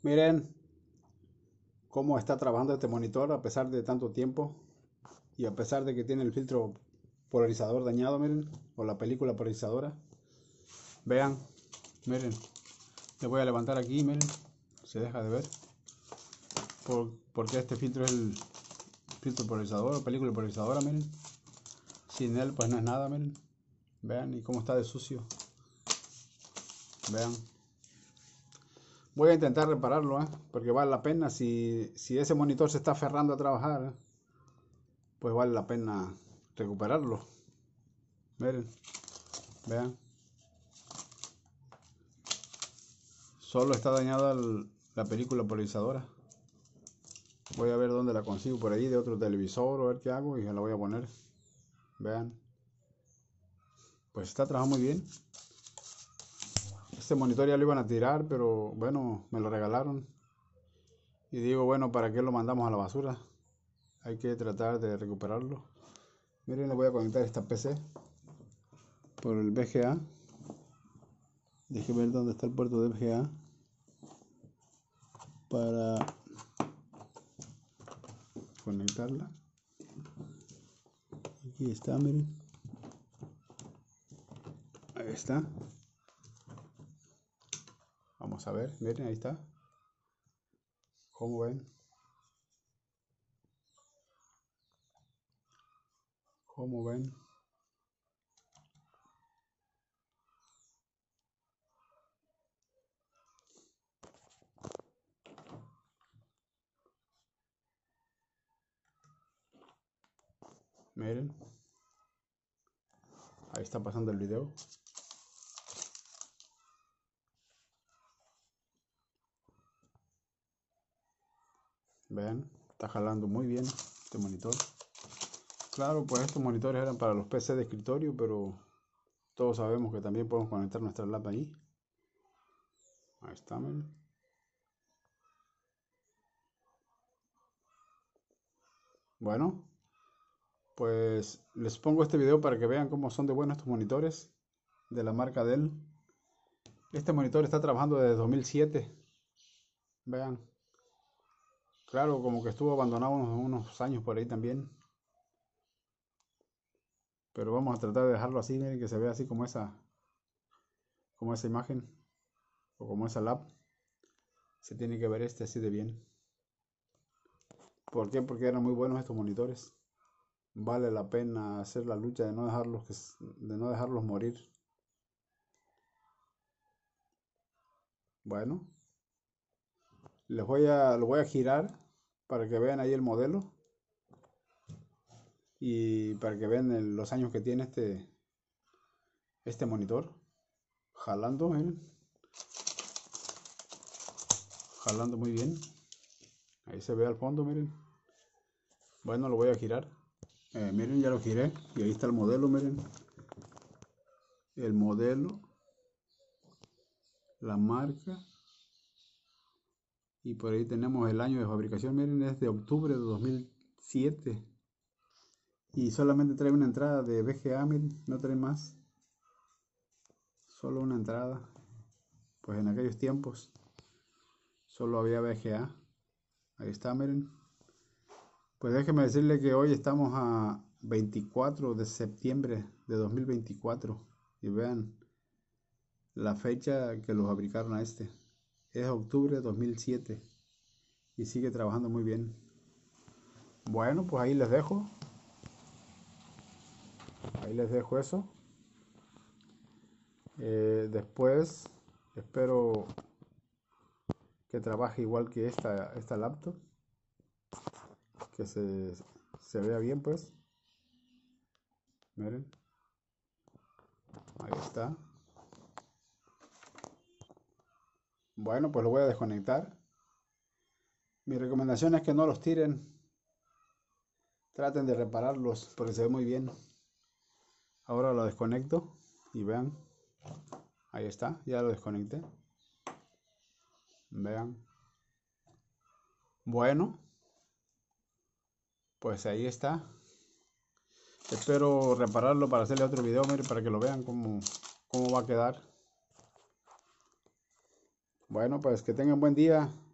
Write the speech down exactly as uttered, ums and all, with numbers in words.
Miren cómo está trabajando este monitor a pesar de tanto tiempo y a pesar de que tiene el filtro polarizador dañado, miren, o la película polarizadora. Vean, miren, le voy a levantar aquí, miren, se deja de ver por, porque este filtro es el filtro polarizador o película polarizadora, miren. Sin él pues no es nada, miren. Vean y cómo está de sucio. Vean. Voy a intentar repararlo, ¿eh? Porque vale la pena. Si, si ese monitor se está aferrando a trabajar, ¿eh? Pues vale la pena recuperarlo. Miren, vean. Solo está dañada el, la película polarizadora. Voy a ver dónde la consigo por ahí de otro televisor, o a ver qué hago y se la voy a poner. Vean. Pues está trabajando muy bien. Este monitor ya lo iban a tirar, pero bueno, me lo regalaron. Y digo, bueno, ¿para qué lo mandamos a la basura? Hay que tratar de recuperarlo. Miren, le voy a conectar esta P C por el V G A. Déjenme ver dónde está el puerto de V G A para conectarla. Aquí está, miren. Ahí está. Vamos a ver, miren, ahí está. ¿Cómo ven? ¿Cómo ven? Miren. Ahí está pasando el video. Vean, está jalando muy bien este monitor. Claro, pues estos monitores eran para los P C de escritorio, pero todos sabemos que también podemos conectar nuestra lap ahí. Ahí está, miren. Bueno, pues les pongo este video para que vean cómo son de buenos estos monitores de la marca Dell. Este monitor está trabajando desde dos mil siete. Vean. Claro, como que estuvo abandonado unos, unos años por ahí también. Pero vamos a tratar de dejarlo así, miren, que se vea así como esa, como esa imagen, o como esa lap. Se tiene que ver este así de bien. ¿Por qué? Porque eran muy buenos estos monitores. Vale la pena hacer la lucha de no dejarlos, que, de no dejarlos morir. Bueno, les voy a, lo voy a girar para que vean ahí el modelo y para que vean el- los años que tiene este, este monitor. Jalando, miren. Jalando muy bien. Ahí se ve al fondo, miren. Bueno, lo voy a girar. Eh, miren, ya lo giré y ahí está el modelo, miren. El modelo, la marca y por ahí tenemos el año de fabricación. Miren, es de octubre de dos mil siete y solamente trae una entrada de V G A, miren, no trae más, solo una entrada. Pues en aquellos tiempos solo había V G A. Ahí está, miren. Pues déjenme decirle que hoy estamos a veinticuatro de septiembre de dos mil veinticuatro y vean la fecha que lo fabricaron a este. Es octubre de dos mil siete y sigue trabajando muy bien. Bueno, pues ahí les dejo. Ahí les dejo eso. Eh, después espero que trabaje igual que esta, esta laptop. Que se, se vea bien, pues. Miren. Ahí está. Bueno, pues lo voy a desconectar. Mi recomendación es que no los tiren. Traten de repararlos porque se ve muy bien. Ahora lo desconecto y vean. Ahí está, ya lo desconecté. Vean. Bueno, pues ahí está. Espero repararlo para hacerle otro video, miren, para que lo vean cómo, cómo va a quedar. Bueno, pues que tengan buen día.